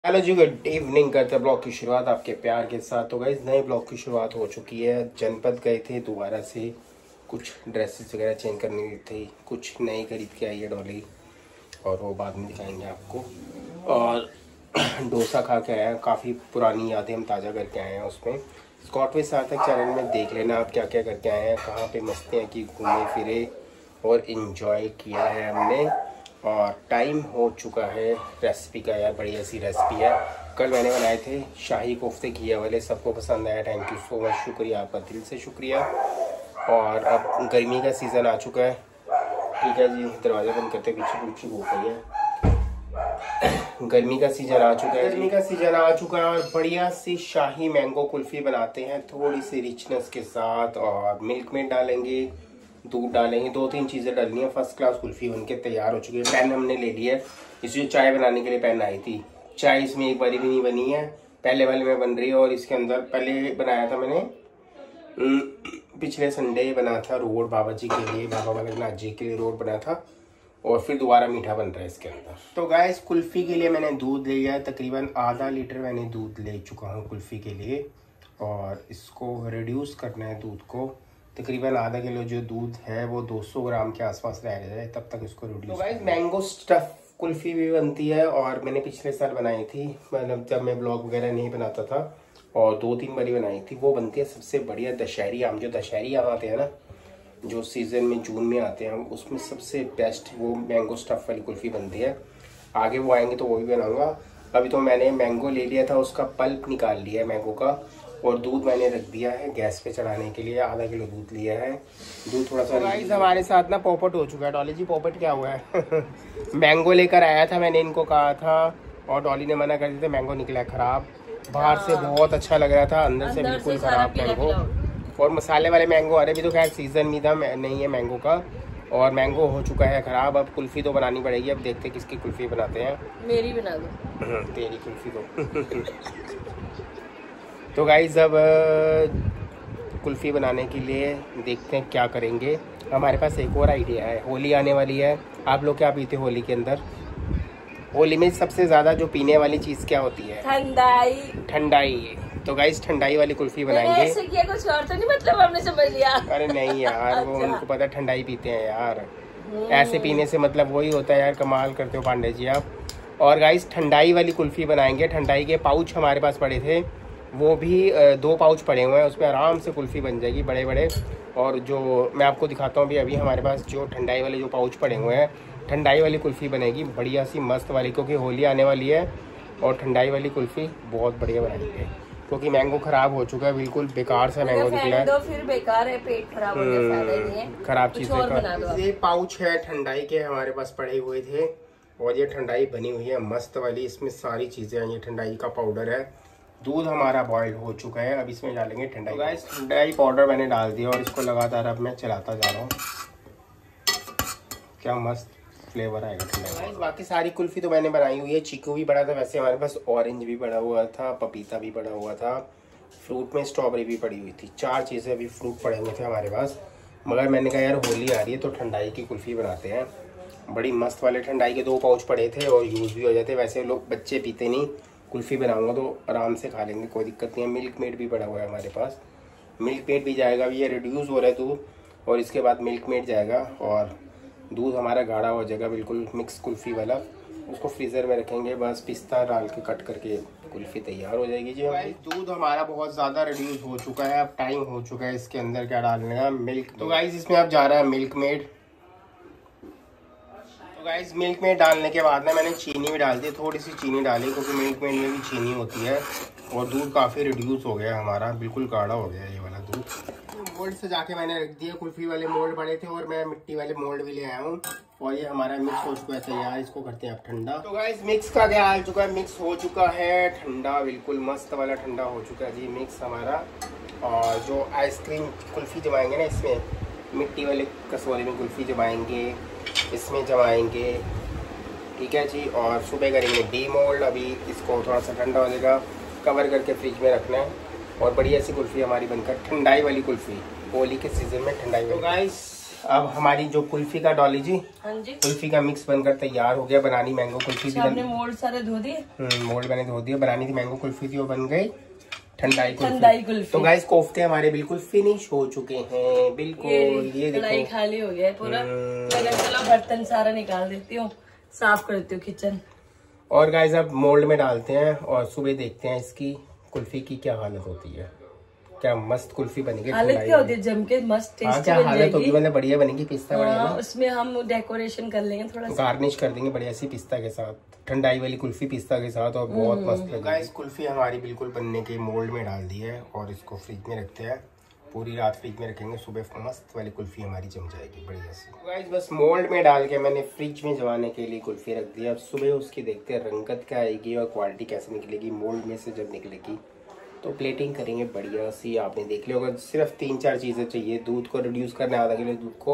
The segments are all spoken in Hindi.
हेलो जी, गुड इवनिंग। करते हैं ब्लॉग की शुरुआत आपके प्यार के साथ। तो गाइस नए ब्लॉग की शुरुआत हो चुकी है। जनपद गए थे दोबारा से, कुछ ड्रेसेस वगैरह चेंज करनी थी, कुछ नई खरीद के आई है डॉली और वो बाद में दिखाएंगे आपको। और डोसा खा के आए हैं, काफ़ी पुरानी यादें हम ताज़ा करके आए हैं उसमें। स्कॉटवे सार्थक चैनल में देख लेना आप क्या क्या करके आए हैं, कहाँ पे मस्तियाँ की, घूमे फिरे और इन्जॉय किया है हमने। और टाइम हो चुका है रेसिपी का, यार बढ़िया सी रेसिपी है। कल मैंने बनाए थे शाही कोफ्ते घिया वाले, सबको पसंद आया। थैंक यू सो मच, शुक्रिया आपका, दिल से शुक्रिया। और अब गर्मी का सीज़न आ चुका है। ठीक है जी, दरवाज़ा बंद करते, पीछे पीछे भूख रही है। गर्मी का सीज़न आ चुका है, गर्मी का सीज़न आ चुका है और बढ़िया सी शाही मैंगो कुल्फ़ी बनाते हैं थोड़ी सी रिचनेस के साथ। और मिल्क मेड डालेंगे, दूध डालेंगे, 2-3 चीज़ें डालनी है। फर्स्ट क्लास कुल्फ़ी बनके तैयार हो चुकी है। पैन हमने ले लिया है, इसमें चाय बनाने के लिए पैन आई थी। चाय इसमें एक बारी भी नहीं बनी है, पहले वाले में बन रही है। और इसके अंदर पहले बनाया था मैंने पिछले संडे बना था रोड बाबा जी के लिए, बाबा बालकनाथ जी के लिए रोड बना था। और फिर दोबारा मीठा बन रहा है इसके अंदर। तो गाइस कुल्फ़ी के लिए मैंने दूध ले लिया है, तकरीबन आधा लीटर मैंने दूध ले चुका हूँ कुल्फ़ी के लिए। और इसको रिड्यूस करना है दूध को, तकरीबन आधा किलो जो दूध है वो 200 ग्राम के आसपास रह जाए, तब तक इसको रिड्यूस। तो गाइस मैंगो स्टफ कुल्फ़ी भी बनती है और मैंने पिछले साल बनाई थी, मतलब जब मैं ब्लॉग वगैरह नहीं बनाता था, और 2-3 बारी बनाई थी। वो बनती है सबसे बढ़िया दशहरी आम, जो दशहरी आम आते हैं ना, जो सीज़न में जून में आते हैं, उसमें सबसे बेस्ट वो मैंगो स्टफ़ वाली कुल्फ़ी बनती है। आगे वो आएंगे तो वो भी बनाऊंगा। अभी तो मैंने मैंगो ले लिया था, उसका पल्प निकाल लिया है मैंगो का, और दूध मैंने रख दिया है गैस पे चढ़ाने के लिए। आधा किलो दूध लिया है, दूध थोड़ा सा। गाइस हमारे साथ ना पोपट हो चुका है। डॉली जी पोपट क्या हुआ है? मैंगो लेकर आया था, मैंने इनको कहा था और डॉली ने मना कर दिया था। मैंगो निकला खराब, बाहर से बहुत अच्छा लग रहा था, अंदर से बिल्कुल खराब मैंगो। और मसाले वाले मैंगो आ रहे, भी तो खैर सीज़न भी था नहीं है मैंगो का, और मैंगो हो चुका है ख़राब। अब कुल्फ़ी तो बनानी पड़ेगी। अब देखते हैं किसकी कुल्फ़ी बनाते हैं। मेरी बना दो। तेरी कुल्फ़ी दो। तो गाइस अब कुल्फ़ी बनाने के लिए देखते हैं क्या करेंगे। हमारे पास एक और आइडिया है, होली आने वाली है। आप लोग क्या पीते होली के अंदर? होली में सबसे ज़्यादा जो पीने वाली चीज़ क्या होती है? ठंडाई। ठंडाई। तो गाइस ठंडाई वाली कुल्फ़ी बनाएंगे। ऐसे किया, कुछ और तो नहीं, मतलब हमने समझ लिया। अरे नहीं यार, वो उनको पता ठंडाई पीते हैं यार। ऐसे पीने से मतलब वही होता है यार। कमाल करते हो पांडे जी आप। और गाइस ठंडाई वाली कुल्फ़ी बनाएंगे। ठंडाई के पाउच हमारे पास पड़े थे, वो भी 2 पाउच पड़े हुए हैं, उसमें आराम से कुल्फ़ी बन जाएगी बड़े बड़े। और जो मैं आपको दिखाता हूँ अभी हमारे पास जो ठंडाई वाले जो पाउच पड़े हुए हैं, ठंडाई वाली कुल्फ़ी बनेगी बढ़िया सी मस्त वाली, क्योंकि होली आने वाली है। और ठंडाई वाली कुल्फ़ी बहुत बढ़िया बनाएंगे, क्योंकि मैंगो ख़राब हो चुका है, बिल्कुल बेकार सा मैंगो निकला है। तो फिर बेकार है, पेट खराब हो गया, फायदा ही नहीं है। खराब चीज़ है। ये पाउच है ठंडाई के, हमारे पास पड़े हुए थे। और ये ठंडाई बनी हुई है मस्त वाली, इसमें सारी चीज़ें हैं। ये ठंडाई का पाउडर है। दूध हमारा बॉयल हो चुका है, अब इसमें डालेंगे ठंडाई। तो गाइस ठंडाई पाउडर मैंने डाल दिया और इसको लगातार अब मैं चलाता जा रहा हूँ। क्या मस्त फ्लेवर आएगा ठंडाई। बाकी सारी कुल्फ़ी तो मैंने बनाई हुई है। चीकू भी पड़ा था वैसे हमारे पास, ऑरेंज भी पड़ा हुआ था, पपीता भी पड़ा हुआ था, फ्रूट में स्ट्रॉबेरी भी पड़ी हुई थी। 4 चीज़ें अभी फ्रूट पड़े हुए थे हमारे पास। मगर मैंने कहा यार होली आ रही है तो ठंडाई की कुल्फ़ी बनाते हैं। बड़ी मस्त वाले ठंडाई के 2 पाउच पड़े थे और यूज़ भी हो जाते। वैसे लोग बच्चे पीते नहीं, कुल्फ़ी बनाऊंगा तो आराम से खा लेंगे, कोई दिक्कत नहीं है। मिल्क मेड भी पड़ा हुआ है हमारे पास, मिल्क मेड भी जाएगा। अभी ये रिड्यूस हो रहा है दूध, और इसके बाद मिल्क मेड जाएगा और दूध हमारा गाढ़ा हो जाएगा बिल्कुल मिक्स कुल्फ़ी वाला। उसको फ्रीज़र में रखेंगे, बस पिस्ता डाल के कट करके कुल्फ़ी तैयार हो जाएगी जी हमारी। दूध हमारा बहुत ज़्यादा रिड्यूस हो चुका है, अब टाइम हो चुका है इसके अंदर क्या डालने का, मिल्क। तो गाइस इसमें अब जा रहा है मिल्क मेड। तो गाइस मिल्क मेड डालने के बाद ना मैंने चीनी भी डाल दी, थोड़ी सी चीनी डाली, क्योंकि मिल्क मेड में भी चीनी होती है। और दूध काफ़ी रिड्यूस हो गया हमारा, बिल्कुल गाढ़ा हो गया ये वाला दूध। मोल्ड से जाके मैंने रख दिया, कुल्फ़ी वाले मोल्ड बड़े थे और मैं मिट्टी वाले मोल्ड भी ले आया हूँ। और ये हमारा मिक्स हो चुका है तैयार, इसको करते हैं अब ठंडा। तो गाइस मिक्स का क्या आ चुका है, मिक्स हो चुका है ठंडा, बिल्कुल मस्त वाला ठंडा हो चुका है जी मिक्स हमारा। और जो आइसक्रीम कुल्फ़ी जमाएंगे ना, इसमें मिट्टी वाले कटोरे में कुल्फ़ी जमाएंगे, इसमें जमाएंगे, ठीक है जी। और सुबह करेंगे डी मोल्ड। अभी इसको थोड़ा सा ठंडा हो जाएगा, कवर करके फ्रिज में रखना है। और बढ़िया सी कुल्फ़ी हमारी बनकर ठंडाई वाली कुल्फ़ी, होली के सीज़न में ठंडाई। तो गाइस अब हमारी जो कुल्फी का डॉली जी, हाँ जी, कुल्फी का मिक्स बनकर तैयार हो गया। बनानी मैंगो कुल्फी अच्छा, हमने मोल्ड सारे धो दिए। मोल्ड मैंने धो दिया। बनानी थी मैंगो कुल्फी थी, वो बन गई ठंडाई कुल्फी। तो गाइस कोफ्ते हमारे बिल्कुल फिनिश हो चुके हैं। बिल्कुल ये देखो खाली हो गया है पूरा। मैंने चलो बर्तन सारा निकाल देती हूँ, साफ कर देती हूँ किचन। और गाइस अब मोल्ड में डालते हैं और सुबह देखते हैं इसकी कुल्फी की क्या हालत होती है। क्या मस्त कुल्फी बनेगी। हालत क्या होती है, जम के मस्त टेस्टी बन हालत होगी, मतलब बढ़िया बनेगी। पिस्ता बढ़िया ना? उसमें हम डेकोरेशन कर लेंगे, थोड़ा सा गार्निश कर देंगे बढ़िया सी पिस्ता के साथ, ठंडाई वाली कुल्फी पिस्ता के साथ, और बहुत मस्त लगेगी। गाइस कुल्फी हमारी बिल्कुल बनने के मोल्ड में डाल दी है और इसको फ्रिज में रखते हैं। पूरी रात फ्रिज में रखेंगे, सुबह मस्त वाली कुल्फी हमारी जम जाएगी बढ़िया सी। गाइस बस मोल्ड में डाल के मैंने फ्रिज में जमाने के लिए कुल्फी रख दी। अब सुबह उसकी देखते हैं रंगत क्या आएगी और क्वालिटी कैसे निकलेगी मोल्ड में से। जब निकलेगी तो प्लेटिंग करेंगे बढ़िया सी। आपने देख लिया होगा, सिर्फ 3-4 चीज़ें चाहिए। दूध को रिड्यूस करना है, आधा किलो दूध को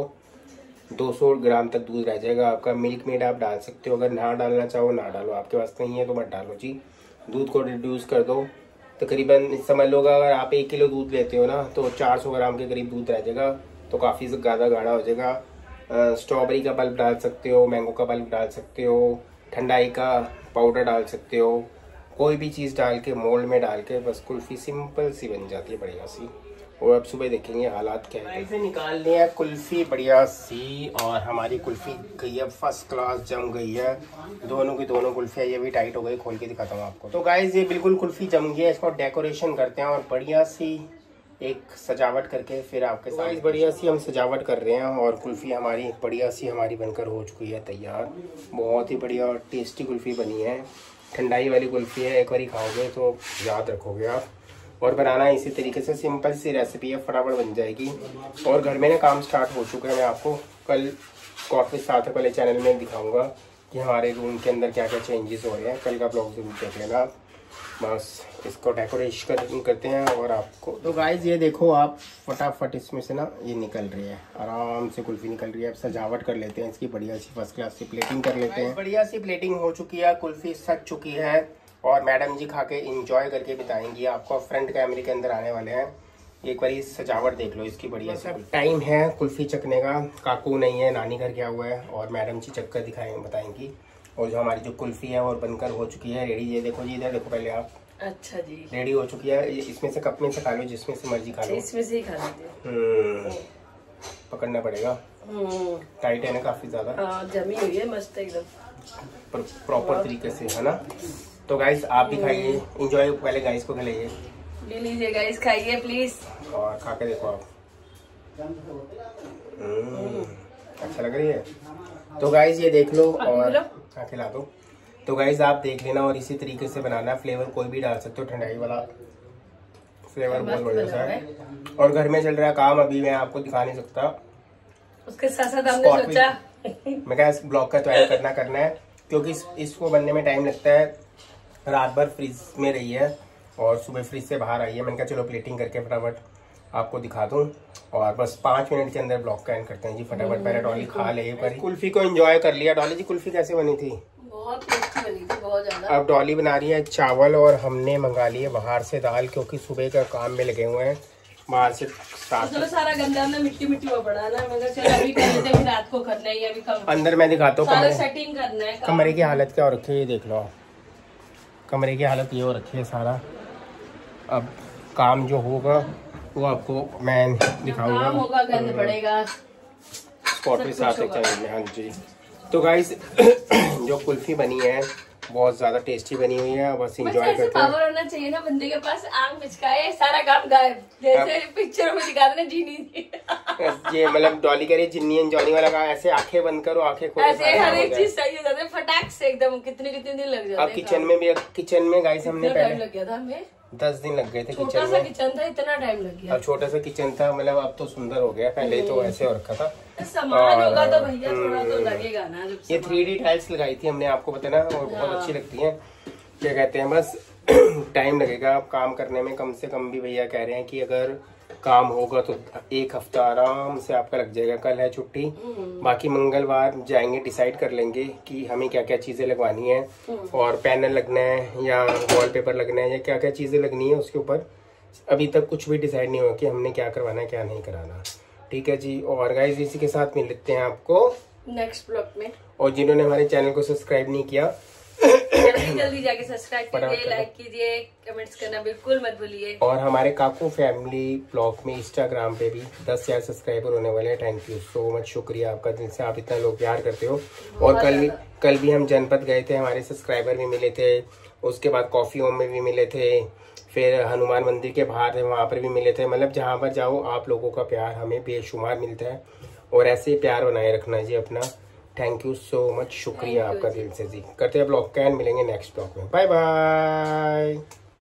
200 ग्राम तक दूध रह जाएगा आपका। मिल्क मेड आप डाल सकते हो, अगर ना डालना चाहो ना डालो, आपके पास नहीं है तो मत डालो जी। दूध को रिड्यूस कर दो, तकरीबन समझ लो अगर आप 1 किलो दूध लेते हो ना तो 400 ग्राम के करीब दूध रह जाएगा, तो काफ़ी ज़्यादा गाढ़ा हो जाएगा। स्ट्रॉबेरी का पल्प डाल सकते हो, मैंगो का पल्प डाल सकते हो, ठंडाई का पाउडर डाल सकते हो, कोई भी चीज़ डाल के मोल्ड में डाल के बस कुल्फ़ी सिंपल सी बन जाती है बढ़िया सी। और अब सुबह देखेंगे हालात क्या है। ऐसे निकाल लिया कुल्फ़ी बढ़िया सी और हमारी कुल्फ़ी गई है फर्स्ट क्लास, जम गई है। दोनों की दोनों कुल्फ़ियाँ ये भी टाइट हो गई। खोल के दिखाता हूँ आपको। तो गाइस ये बिल्कुल कुल्फ़ी जम गई है। इसको डेकोरेशन करते हैं और बढ़िया सी एक सजावट करके फिर आपके साथ बढ़िया सी हम सजावट कर रहे हैं। और कुल्फ़ी हमारी बढ़िया सी हमारी बनकर हो चुकी है तैयार। बहुत ही बढ़िया और टेस्टी कुल्फ़ी बनी है। ठंडाई वाली कुल्फ़ी है, एक बार खाओगे तो याद रखोगे आप। और बनाना इसी तरीके से सिंपल सी रेसिपी है, फटाफट बन जाएगी। और घर में ना काम स्टार्ट हो चुका है। मैं आपको कल कॉफी स्टार्टर वाले चैनल में दिखाऊंगा कि हमारे रूम के अंदर क्या क्या चेंजेस हो रहे हैं। कल का ब्लॉग जरूर देख लेना आप। बस इसको डेकोरेशन करते हैं और आपको तो गाइस ये देखो आप फटाफट इसमें से ना ये निकल रही है, आराम से कुल्फ़ी निकल रही है। अब सजावट कर लेते हैं इसकी बढ़िया सी, फर्स्ट क्लास सी प्लेटिंग कर लेते हैं। बढ़िया सी प्लेटिंग हो चुकी है, कुल्फ़ी सज चुकी है और मैडम जी खा के इंजॉय करके बताएंगी आपको। फ्रंट कैमरे के अंदर आने वाले हैं। एक बार सजावट देख लो इसकी बढ़िया सी। टाइम है कुल्फ़ी चखने का। काकू नहीं है, नानी घर गया हुआ है और मैडम जी चक्कर दिखाएंगे बताएंगी। और जो हमारी जो कुल्फ़ी है और बनकर हो चुकी है रेडी। ये देखो जी, इधर देखो पहले आप। अच्छा जी, रेडी हो चुकी है। इसमें से कप में से खा लो, जिसमें से मर्जी खा लो। इसमें से ही खा लेते हैं। पकड़ना पड़ेगा, टाइट है ना काफी ज्यादा। जमी हुई है मस्त एकदम प्रॉपर तरीके से, है ना। तो गाइस आप भी खाइए, एंजॉय पहले गाइस को खिलाइए। ले लीजिए गाइस, खाइए प्लीज और खा के देखो आप। अच्छा लग रही है तो गाइस ये देख लो और खिला दो। तो गाइस आप देख लेना और इसी तरीके से बनाना। फ्लेवर कोई भी डाल सकते हो, ठंडाई वाला फ्लेवर बहुत बढ़िया है। और घर में चल रहा काम, अभी मैं आपको दिखा नहीं सकता। उसके साथ साथ हमने सोचा मैं क्या इस ब्लॉग का तैयार करना है क्योंकि इसको बनने में टाइम लगता है। रात भर फ्रिज में रही है और सुबह फ्रिज से बाहर आई है। मैंने कहा चलो प्लेटिंग करके फटाफट आपको दिखा दूं और बस 5 मिनट के अंदर ब्लॉग का एंड करते हैं जी फटाफट। पहले डॉली खा ले, पर कुल्फी को एंजॉय कर लिया। डॉली जी कुल्फी कैसे बनी थी? बहुत टेस्टी बनी थी, बहुत ज्यादा। अब डॉली बना रही है चावल और हमने मंगा लिए बाहर से दाल, क्योंकि सुबह का काम में लगे हुए हैं। बाहर से सारा गंदा ना मिट्टी हुआ पड़ा ना, मगर चल अभी कर लेते हैं, रात को करना है। अभी अंदर मैं दिखाता हूँ सेटिंग करना है। कमरे की हालत क्या हो रखी है ये देख लो। कमरे की हालत ये हो रखी है सारा। अब काम जो होगा वो आपको मैं दिखाऊंगा। होगा, गंद पड़ेगा, स्पॉट पे साथ चलेंगे। हाँ जी। तो गाइस जो कुल्फी बनी है बहुत ज्यादा टेस्टी बनी हुई है। बस एंजॉय करते हैं। पावर होना चाहिए ना बंदे के पास, आग मिचकाए सारा काम गायब, जैसे पिक्चर में दिखाते ना जीनी। ये मतलब डॉली कह रही जिन्नी एंड जॉनी वाला, ऐसे आंखें बंद करो, आंखें खोलो, ऐसे हर एक चीज सही हो जाती है फटाक से एकदम। कितने दिन लग जाते हैं। अब किचन में गाइस हमने पहले लग गया था हमें 10 दिन लग गए थे छोटा सा किचन था, इतना टाइम लग गया। अब छोटा सा किचन था, मतलब अब तो सुंदर हो गया। पहले तो ऐसे हो रखा था। सामान होगा तो भैया थोड़ा तो लगेगा ना। ये 3D टाइल्स लगाई थी हमने, आपको पता ना, और बहुत अच्छी लगती है। क्या कहते हैं, बस टाइम लगेगा काम करने में। कम से कम भी भैया कह रहे हैं कि अगर काम होगा तो 1 हफ्ता आराम से आपका लग जाएगा। कल है छुट्टी, बाकी मंगलवार जाएंगे, डिसाइड कर लेंगे कि हमें क्या क्या चीजें लगवानी है और पैनल लगना है या वॉलपेपर लगना है या क्या क्या चीजें लगनी है उसके ऊपर। अभी तक कुछ भी डिसाइड नहीं हुआ कि हमने क्या करवाना है क्या नहीं कराना। ठीक है जी। और गाइस इसी के साथ मिलते हैं आपको नेक्स्ट ब्लॉग में। और जिन्होंने हमारे चैनल को सब्सक्राइब नहीं किया जल्दी जाके सब्सक्राइब कीजिए, लाइक कीजिए, कमेंट्स करना बिल्कुल मत भूलिए। और हमारे काकू फैमिली ब्लॉग में इंस्टाग्राम पे भी 10,000 सब्सक्राइबर होने वाले हैं। थैंक यू सो मच, शुक्रिया आपका दिल से, आप इतना लोग प्यार करते हो। और कल भी हम जनपद गए थे, हमारे सब्सक्राइबर भी मिले थे, उसके बाद कॉफी होम में भी मिले थे, फिर हनुमान मंदिर के बाहर थे वहाँ पर भी मिले थे। मतलब जहाँ पर जाओ आप लोगों का प्यार हमें बेशुमार मिलता है और ऐसे ही प्यार बनाए रखना जी अपना। थैंक यू सो मच, शुक्रिया आपका दिल से जी। करते हैं ब्लॉग का एंड, मिलेंगे नेक्स्ट ब्लॉग में। Bye bye.